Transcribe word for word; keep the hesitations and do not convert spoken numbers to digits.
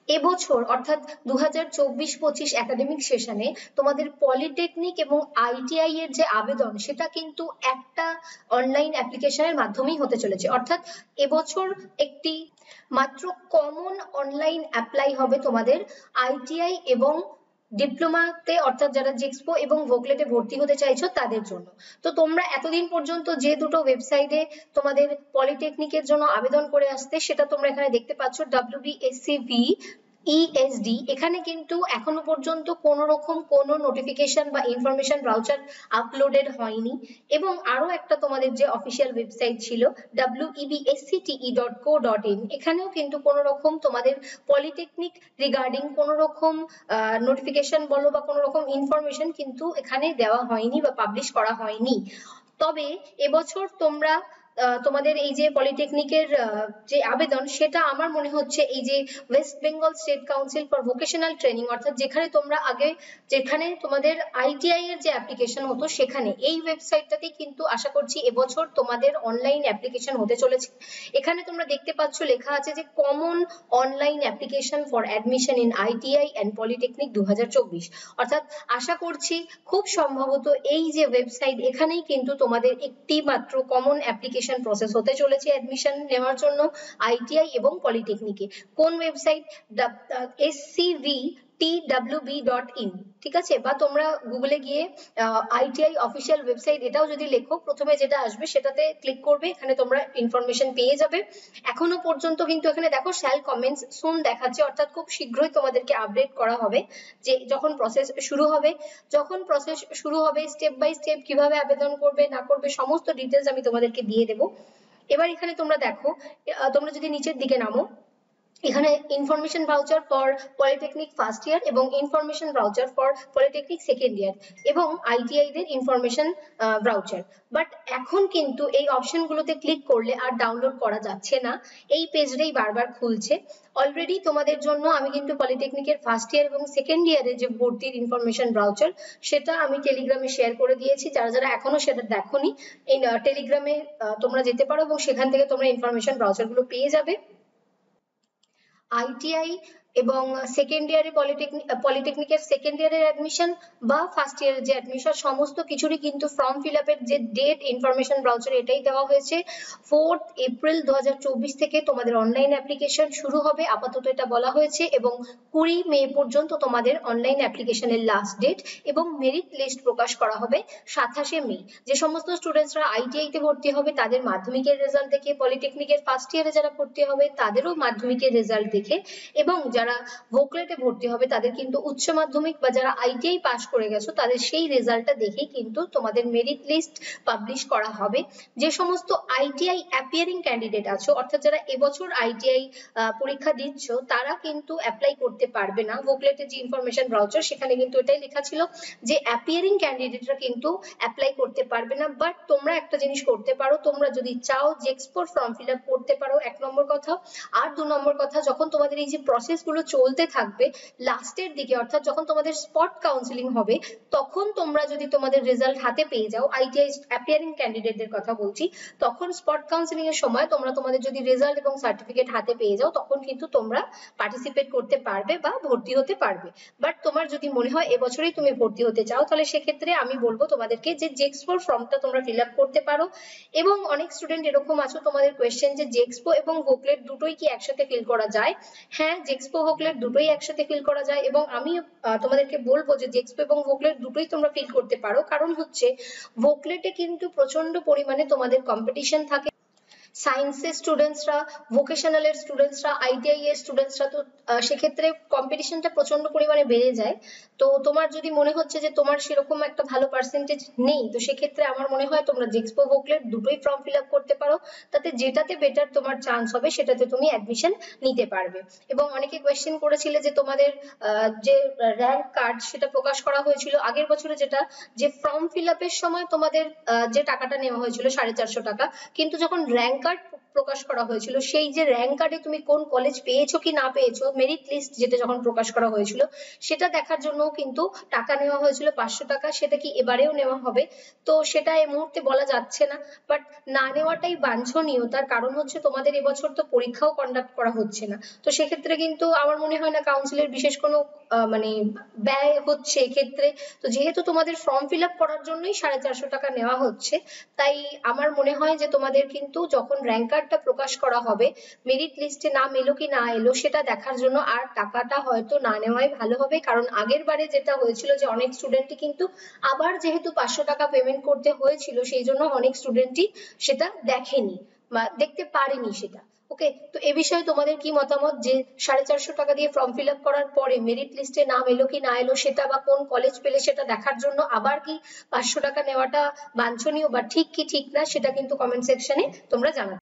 এবছর অর্থাৎ দু হাজার চব্বিশ পঁচিশ একাডেমিক সেশনে তোমাদের পলিটেকনিক এবং আইটিআই এর যে আবেদন সেটা কিন্তু একটা অনলাইন অ্যাপ্লিকেশনের মাধ্যমেই হতে চলেছে। অর্থাৎ এবছর একটি মাত্র কমন অনলাইন অ্যাপ্লাই হবে তোমাদের আইটিআই এবং ডিপ্লোমাতে, অর্থাৎ যারা জেক্সপো এবং ভোকলেটে ভর্তি হতে চাইছো তাদের জন্য। তো তোমরা এতদিন পর্যন্ত যে দুটো ওয়েবসাইটে তোমাদের পলিটেকনিকের জন্য আবেদন করে আসতে সেটা তোমরা এখানে দেখতে পাচ্ছ, ডাব্লিউবিএসসিভি ইএসডি, এখানে কিন্তু এখনো পর্যন্ত কোন রকম কোন নোটিফিকেশন বা ইনফরমেশন ব্রাউচার আপলোডেড হয়নি। এবং আরো একটা তোমাদের যে অফিসিয়াল ওয়েবসাইট ছিল WBSCTE dot co dot in, এখানেও কিন্তু কোন রকম তোমাদের পলিটেকনিক রিগার্ডিং কোন রকম নোটিফিকেশন বলো বা কোন রকম ইনফরমেশন কিন্তু এখানে দেওয়া হয়নি বা পাবলিশ করা হয়নি। তবে এবছর তোমরা তোমাদের এই যে পলিটেকনিকের যে আবেদন সেটা আমার মনে হচ্ছে এই যে West Bengal State Council for Vocational Training, অর্থাৎ যেখানে তোমরা আগে যেখানে তোমাদের আইটিআই এর যে অ্যাপ্লিকেশন হতো সেখানে, এই ওয়েবসাইটটাতে কিন্তু আশা করছি এবছর তোমাদের অনলাইন অ্যাপ্লিকেশন হতে চলেছে। এখানে তোমরা দেখতে পাচ্ছ লেখা আছে যে common online application for admission in ITI and polytechnic দু হাজার চব্বিশ। অর্থাৎ আশা করছি খুব সম্ভবত এই যে ওয়েবসাইট এখানেই কিন্তু তোমাদের একটি মাত্র কমন অ্যাপ্লিকেশন প্রসেস হতে চলেছে অ্যাডমিশন নেওয়ার জন্য আইটিআই এবং পলিটেকনিকে। কোন website? SCV T W B dot in, ঠিক আছে? বা তোমরা গুগলে গিয়ে আইটিআই অফিসিয়াল ওয়েবসাইট এটাও যদি লেখো, প্রথমে যেটা আসবে সেটাতে ক্লিক করবে, এখানে তোমরা ইনফরমেশন পেয়ে যাবে। এখনো পর্যন্ত কিন্তু এখানে দেখো শ্যাল কমেন্টস সুন দেখাচ্ছে, অর্থাৎ খুব শীঘ্রই তোমাদেরকে আপডেট করা হবে যে যখন প্রসেস শুরু হবে। যখন প্রসেস শুরু হবে স্টেপ বাই স্টেপ কিভাবে আবেদন করবে না করবে সমস্ত ডিটেলস আমি তোমাদেরকে দিয়ে দেবো। এবার এখানে তোমরা দেখো, তোমরা যদি নিচের দিকে নামো, এখানে information voucher for polytechnic first year এবং information voucher for polytechnic second year এবং আইটিআই দের ইনফরমেশন ভাউচার। বাট এখন কিন্তু এই অপশনগুলোতে ক্লিক করলে আর ডাউনলোড করা যাচ্ছে না, এই পেজটাই বারবার খুলছে। অলরেডি তোমাদের জন্য আমি কিন্তু পলিটেকনিকের ফার্স্ট ইয়ার এবং সেকেন্ড ইয়ারে যে ভর্তির ইনফরমেশন ভাউচার সেটা আমি টেলিগ্রামে শেয়ার করে দিয়েছি। যারা যারা এখনো সেটা দেখোনি, এই টেলিগ্রামে তোমরা যেতে পারো এবং সেখান থেকে তোমরা ইনফরমেশন ভাউচার গুলো পেয়ে যাবে। আইটিআই এবং সেকেন্ড ইয়ারে পলিটেকনিক পলিটেকনিকের সেকেন্ড ইয়ারের অ্যাডমিশন বা ফার্স্ট ইয়ারের যে অ্যাডমিশন সমস্ত কিছুরই কিন্তু ফর্ম ফিল আপের যে ডেট ইনফরমেশন ব্রাউচার এটাই দেওয়া হয়েছে। ফোর্থ এপ্রিল দু হাজার চব্বিশ থেকে তোমাদের অনলাইন অ্যাপ্লিকেশন শুরু হবে, আপাতত এটা বলা হয়েছে, এবং কুড়ি মে পর্যন্ত তোমাদের অনলাইন অ্যাপ্লিকেশনের লাস্ট ডেট, এবং মেরিট লিস্ট প্রকাশ করা হবে সাতাশে মে। যে সমস্ত স্টুডেন্টসরা আইটিআই তে ভর্তি হবে তাদের মাধ্যমিকের রেজাল্ট দেখে, পলিটেকনিকের ফার্স্ট ইয়ারে যারা ভর্তি হবে তাদেরও মাধ্যমিকের রেজাল্ট দেখে, এবং যারা ভোকলেটে ভর্তি হবে তাদের কিন্তু উচ্চ মাধ্যমিক বা যারা আইটিআই পাস করে গেছো তাদের সেই রেজাল্টটা দেখেই কিন্তু তোমাদের মেরিট লিস্ট পাবলিশ করা হবে। যে সমস্ত আইটিআই অ্যাপিয়ারিং ক্যান্ডিডেট আছো, অর্থাৎ যারা এবছর আইটিআই পরীক্ষা দিচ্ছ তারা কিন্তু অ্যাপ্লাই করতে পারবে না। ভোকলেটের যে ইনফরমেশন ব্রাউচার সেখানে কিন্তু এটাই লেখা ছিল যে অ্যাপিয়ারিং ক্যান্ডিডেটরা কিন্তু অ্যাপ্লাই করতে পারবে না। বাট তোমরা একটা জিনিস করতে পারো, তোমরা যদি চাও জেক্সপোর ফর্ম ফিল আপ করতে পারো, এক নম্বর কথা। আর দু নম্বর কথা, যখন তোমাদের এই যে প্রসেস গুলো চলতে থাকবে লাস্টের দিকে, অর্থাৎ যখন তোমাদের স্পট কাউন্সিলিং হবে তখন তোমরা যদি তোমাদের রেজাল্ট হাতে পেয়ে যাও, আইটিআই অ্যাপিয়ারিং ক্যান্ডিডেটদের কথা বলছি, তখন স্পট কাউন্সিলিং এর সময় তোমরা তোমাদের যদি রেজাল্ট এবং সার্টিফিকেট হাতে পেয়ে যাও তখন কিন্তু তোমরা পার্টিসিপেট করতে পারবে বা ভর্তি হতে পারবে। বাট তোমার যদি মনে হয় এবছরই তুমি ভর্তি হতে চাও তাহলে সেক্ষেত্রে আমি বলবো তোমাদেরকে যে জেক্সপোর ফর্মটা তোমরা ফিল আপ করতে পারো। এবং অনেক স্টুডেন্ট এরকম আছো তোমাদের কোয়েশ্চেন যে জেক্সপো এবং ভোকলেট দুটোই কি একসাথে ফিল করা যায়? হ্যাঁ, জেক্সপো ভোকলেট দুটোই একসাথে ফিল করা যায়, এবং আমি তোমাদেরকে বলবো যে জেক্সপো এবং ভোকলেট দুটোই তোমরা ফিল করতে পারো। কারণ হচ্ছে ভোকলেটে কিন্তু প্রচন্ড পরিমাণে তোমাদের কম্পিটিশন থাকে, সায়েন্সের স্টুডেন্টসরা, ভোকেশনালের স্টুডেন্টসরা, আইটিআই এর স্টুডেন্টসরা, তো সেক্ষেত্রে কম্পিটিশনটা প্রচন্ড পরিমাণে বেড়ে যায়। তো তোমার যদি মনে হচ্ছে যে তোমার সেরকম একটা ভালো পার্সেন্টেজ নেই, তো সেক্ষেত্রে আমার মনে হয় তোমরা জেক্সপো ভোকলেট দুটোই ফর্ম ফিল আপ করতে পারো, তাতে যেটাতে বেটার তোমার চান্স হবে সেটাতে তুমি অ্যাডমিশন নিতে পারবে। এবং অনেকে কোয়েশ্চেন করেছিলে যে তোমাদের যে র্যাঙ্ক কার্ড সেটা প্রকাশ করা হয়েছিল আগের বছরে, যেটা যে ফর্ম ফিল আপের সময় তোমাদের যে টাকাটা নেওয়া হয়েছিল সাড়ে চারশো টাকা, কিন্তু যখন র্যাঙ্ক কার্ড প্রকাশ করা হয়েছিল, সেই যে র্যাঙ্ক কার্ডে তুমি কোন কলেজ পেয়েছো কি না পেয়েছো, মেরিট লিস্ট যেটা যখন প্রকাশ করা হয়েছিল সেটা দেখার জন্য কিন্তু টাকা নেওয়া হয়েছিল পাঁচশো টাকা। সেটা কি এবারেও নেওয়া হবে? তো সেটা এই মুহূর্তে বলা যাচ্ছে না, বাট না নেওয়াটাই বাঞ্ছনীয়। তার কারণ হচ্ছে তোমাদের এবছর তো পরীক্ষাও কন্ডাক্ট করা হচ্ছে না, তো সেক্ষেত্রে কিন্তু আমার মনে হয় না কাউন্সিলের বিশেষ কোনো মানে ব্যয় হচ্ছে এক্ষেত্রে। তো যেহেতু তোমাদের ফর্ম ফিল আপ করার জন্যই সাড়ে চারশো টাকা নেওয়া হচ্ছে, তাই আমার মনে হয় যে তোমাদের কিন্তু যখন র্যাঙ্ক কার্ডটা প্রকাশ করা হবে, মেরিট লিস্টে নাম এলো কি না এলো সেটা দেখার জন্য আর টাকাটা হয়তো না নেওয়াই ভালো হবে। কারণ আগের বারে যেটা হয়েছিল যে অনেক স্টুডেন্টই কিন্তু আবার যেহেতু পাঁচশো টাকা পেমেন্ট করতে হয়েছিল, সেই জন্য অনেক স্টুডেন্টই সেটা দেখেনি বা দেখতে পারেনি সেটা। ওকে, তো এ বিষয়ে তোমাদের কি মতামত, যে সাড়ে চারশো টাকা দিয়ে ফর্ম ফিল আপ করার পরে মেরিট লিস্টে নাম এলো কি না এলো সেটা বা কোন কলেজ পেলে সেটা দেখার জন্য আবার কি পাঁচশো টাকা নেওয়াটা বাঞ্ছনীয় বা ঠিক কি ঠিক না, সেটা কিন্তু কমেন্ট সেকশনে তোমরা জানাতে